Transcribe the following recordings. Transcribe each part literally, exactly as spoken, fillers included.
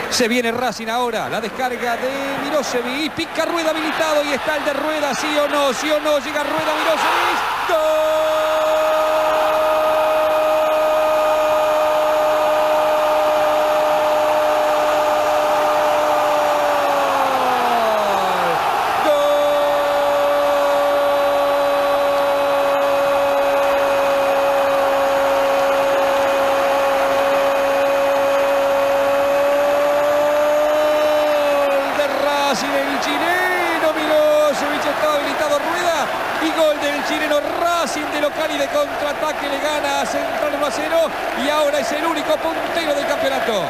Se viene Racing ahora, la descarga de Mirosevic, pica Rueda habilitado y está el de Rueda, sí o no, sí o no, llega Rueda, Mirosevic, ¡gol! El chileno Mirosevic, estaba habilitado Rueda y gol del chileno. Racing de local y de contraataque le gana a Central uno a cero y ahora es el único puntero del campeonato.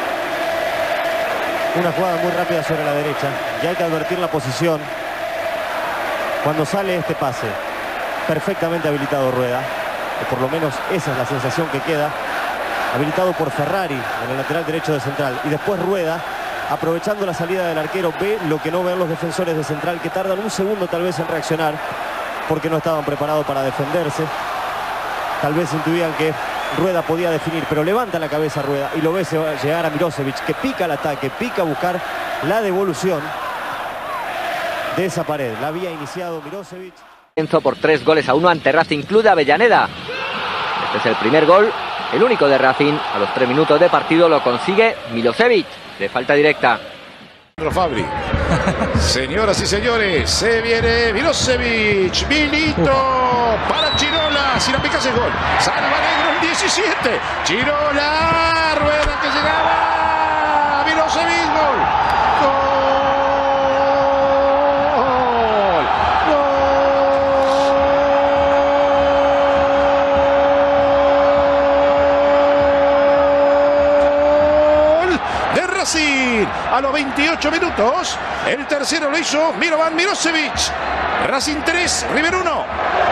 Una jugada muy rápida sobre la derecha y hay que advertir la posición cuando sale este pase. Perfectamente habilitado Rueda, o por lo menos esa es la sensación que queda. Habilitado por Ferrari en el lateral derecho de Central y después Rueda, aprovechando la salida del arquero, ve lo que no ven los defensores de Central, que tardan un segundo tal vez en reaccionar porque no estaban preparados para defenderse. Tal vez intuían que Rueda podía definir, pero levanta la cabeza Rueda y lo ve llegar a Mirosevic, que pica el ataque, pica a buscar la devolución de esa pared. La había iniciado Mirosevic. Por tres goles a uno ante Racing Club de Avellaneda. Este es el primer gol, el único de Racing. A los tres minutos de partido lo consigue Mirosevic. De falta directa. Fabri. Señoras y señores, se viene Mirosevic. Milito para Chirola. Si la picas es gol. Salva Negro el diecisiete. Chirola. Rueda que llegaba. Mirosevic. Gol. A los veintiocho minutos, el tercero lo hizo Mirovan Mirosevic. Racing tres, River uno.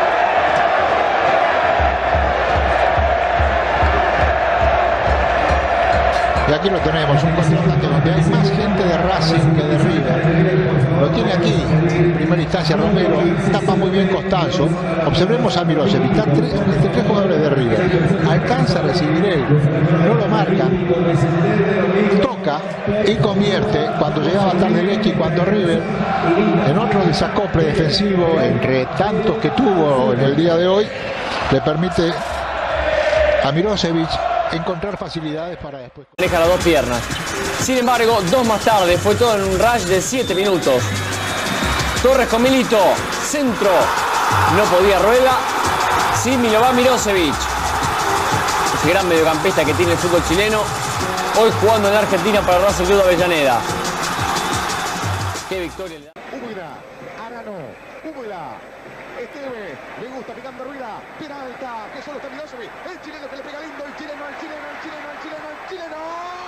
Y aquí lo tenemos, un contraataque donde hay más gente de Racing que de River. Lo tiene aquí, en primera instancia Romero, tapa muy bien Costanzo. Observemos a Mirosevic, están tres, tres jugadores de River. Alcanza a recibir él, no lo marca, toca y convierte cuando llegaba tarde Leche y cuando River, en otro desacople defensivo entre tantos que tuvo en el día de hoy, le permite a Mirosevic encontrar facilidades para después. Deja las dos piernas. Sin embargo, dos más tarde, fue todo en un rush de siete minutos. Torres con Milito, centro, no podía Rueda, sí, Milovan Mirosevic. Ese gran mediocampista que tiene el fútbol chileno, hoy jugando en la Argentina para Racing Club de Avellaneda. Qué victoria. Úbeda, Arano, Úbeda, Esteve, le gusta picando Rueda, Peralta, que solo está Mirosevic, el chileno que le pega lindo, el chileno, el chileno, el chileno, el chileno, el chileno.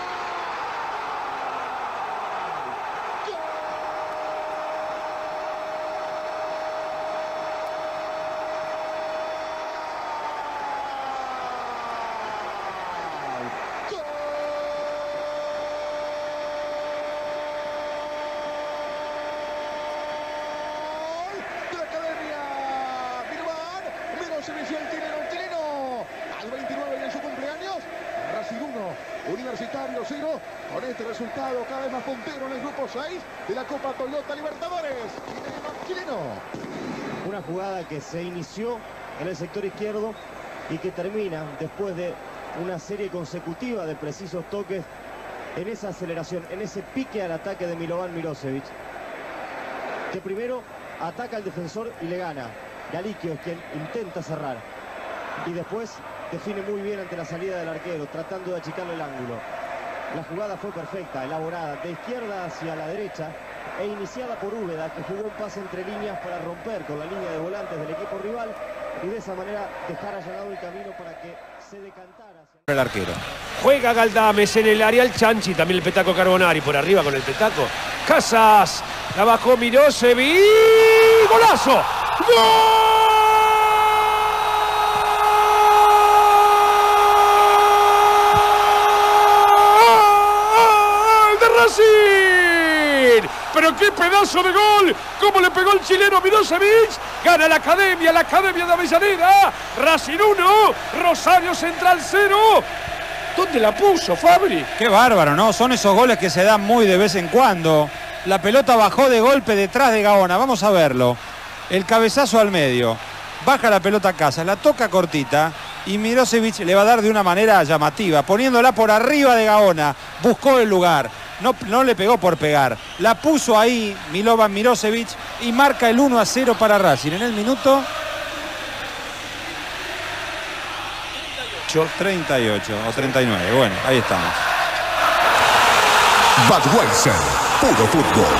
Universitario cero, con este resultado cada vez más puntero en el grupo seis de la Copa Toyota Libertadores. Chileno. Una jugada que se inició en el sector izquierdo y que termina después de una serie consecutiva de precisos toques en esa aceleración, en ese pique al ataque de Milovan Mirosevic, que primero ataca al defensor y le gana. Galiquio es quien intenta cerrar y después define muy bien ante la salida del arquero, tratando de achicarle el ángulo. La jugada fue perfecta, elaborada de izquierda hacia la derecha e iniciada por Úbeda, que jugó un pase entre líneas para romper con la línea de volantes del equipo rival y de esa manera dejar allanado el camino para que se decantara hacia el arquero. Juega Galdames en el área, el Chanchi, también el Petaco Carbonari por arriba con el Petaco. Casas, la bajó Mirosevic, ¡golazo! ¡Gol! Pero qué pedazo de gol, cómo le pegó el chileno Mirosevic. Gana la Academia, la Academia de Avellaneda. Racing uno, Rosario Central cero. ¿Dónde la puso, Fabri? Qué bárbaro, ¿no? Son esos goles que se dan muy de vez en cuando. La pelota bajó de golpe detrás de Gaona. Vamos a verlo. El cabezazo al medio. Baja la pelota a Casas, la toca cortita y Mirosevic le va a dar de una manera llamativa, poniéndola por arriba de Gaona. Buscó el lugar. No, no le pegó por pegar. La puso ahí Milovan Mirosevic y marca el uno a cero para Racing. En el minuto treinta y ocho o treinta y nueve. Bueno, ahí estamos. Budweiser, puro fútbol.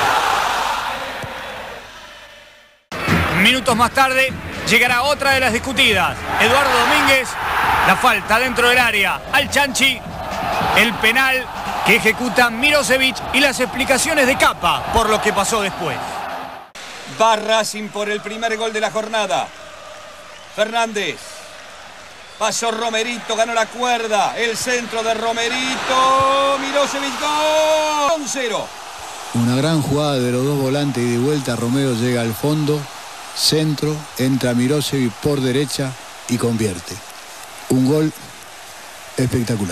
Minutos más tarde llegará otra de las discutidas. Eduardo Domínguez, la falta dentro del área al Chanchi, el penal que ejecuta Mirosevic y las explicaciones de Capa por lo que pasó después. Va Racing por el primer gol de la jornada. Fernández. Pasó Romerito, ganó la cuerda. El centro de Romerito. Mirosevic, gol. cero. Una gran jugada de los dos volantes y de vuelta Romero llega al fondo. Centro, entra Mirosevic por derecha y convierte. Un gol espectacular.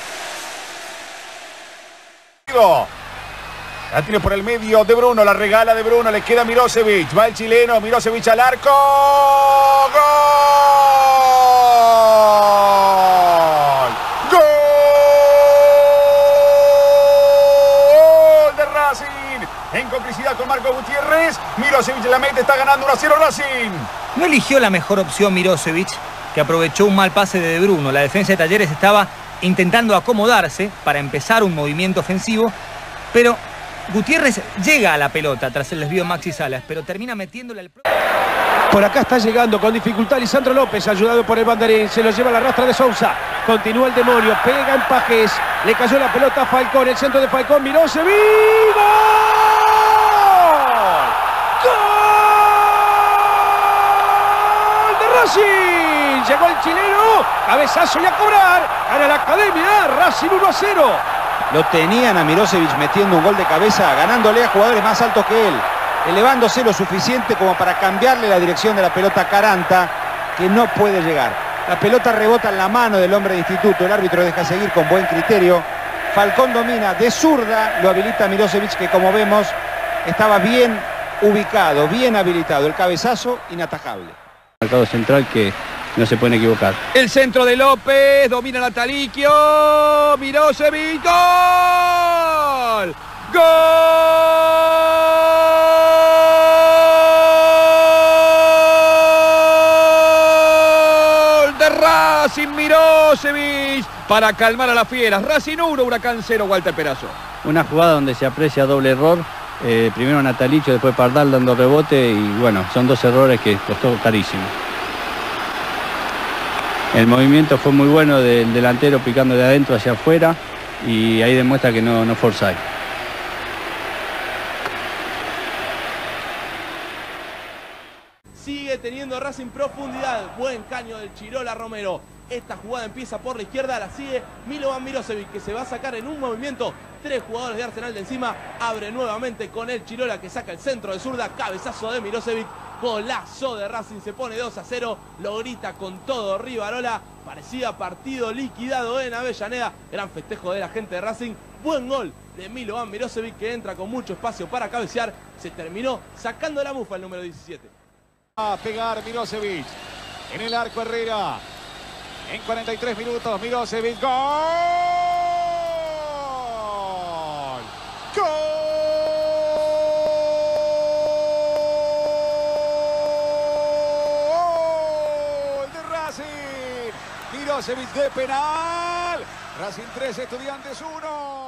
La tiene por el medio de Bruno, la regala de Bruno, le queda Mirosevic, va el chileno, Mirosevic al arco. ¡Gol! ¡Gol de Racing! En complicidad con Marco Gutiérrez, Mirosevic la mete, está ganando uno a cero Racing. No eligió la mejor opción Mirosevic, que aprovechó un mal pase de De Bruno. La defensa de Talleres estaba intentando acomodarse para empezar un movimiento ofensivo, pero Gutiérrez llega a la pelota tras el desvío de Maxi Salas, pero termina metiéndole al... Por acá está llegando con dificultad Lisandro López, ayudado por el banderín. Se lo lleva la rastra de Sousa. Continúa el demonio, pega en Pajes. Le cayó la pelota a Falcón, el centro de Falcón. Mirosevic. ¡Gol! ¡Gol de Racing! Llegó el chileno. Cabezazo y a cobrar. Gana la Academia. Racing uno a cero. Lo tenían a Mirosevic metiendo un gol de cabeza, ganándole a jugadores más altos que él, elevándose lo suficiente como para cambiarle la dirección de la pelota a Caranta, que no puede llegar. La pelota rebota en la mano del hombre de instituto, el árbitro deja seguir con buen criterio. Falcón domina de zurda, lo habilita Mirosevic, que como vemos estaba bien ubicado, bien habilitado. El cabezazo inatajable. Marcado central que no se pueden equivocar. El centro de López, domina Nataliquio, Mirosevic, ¡gol! ¡Gol de Racing! Mirosevic para calmar a las fieras. Racing uno, Huracán cero, Walter Perazo. Una jugada donde se aprecia doble error. Eh, primero Natalicio, después Pardal dando rebote y bueno, son dos errores que costó carísimo. El movimiento fue muy bueno del delantero picando de adentro hacia afuera y ahí demuestra que no, no fue offside. Sigue teniendo Racing profundidad. Buen caño del Chirola Romero. Esta jugada empieza por la izquierda, la sigue Milovan Mirosevic, que se va a sacar en un movimiento tres jugadores de Arsenal de encima. Abre nuevamente con el Chirola, que saca el centro de zurda. Cabezazo de Mirosevic. Golazo de Racing, se pone dos a cero. Lo grita con todo Rivarola. Parecía partido liquidado en Avellaneda. Gran festejo de la gente de Racing. Buen gol de Milovan Mirosevic, que entra con mucho espacio para cabecear. Se terminó sacando la mufa el número diecisiete. A pegar Mirosevic en el arco Herrera. En cuarenta y tres minutos, Mirosevic, ¡gol! ¡Gol! De Racing. Mirosevic de penal. Racing tres, Estudiantes uno.